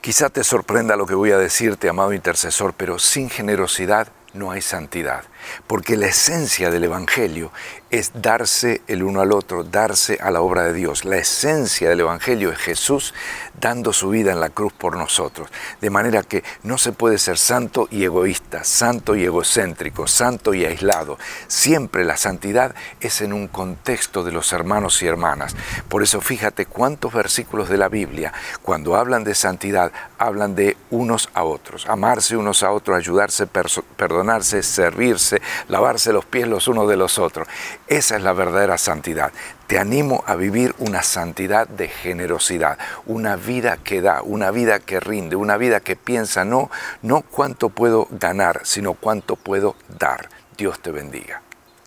Quizá te sorprenda lo que voy a decirte, amado intercesor, pero sin generosidad no hay santidad, porque la esencia del Evangelio es darse el uno al otro, darse a la obra de Dios. La esencia del Evangelio es Jesús dando su vida en la cruz por nosotros, de manera que no se puede ser santo y egoísta, santo y egocéntrico, santo y aislado. Siempre la santidad es en un contexto de los hermanos y hermanas. Por eso fíjate cuántos versículos de la Biblia, cuando hablan de santidad, hablan de unos a otros, amarse unos a otros, ayudarse, perdonarse, servirse, lavarse los pies los unos de los otros. Esa es la verdadera santidad. Te animo a vivir una santidad de generosidad, una vida que da, una vida que rinde, una vida que piensa no cuánto puedo ganar, sino cuánto puedo dar. Dios te bendiga.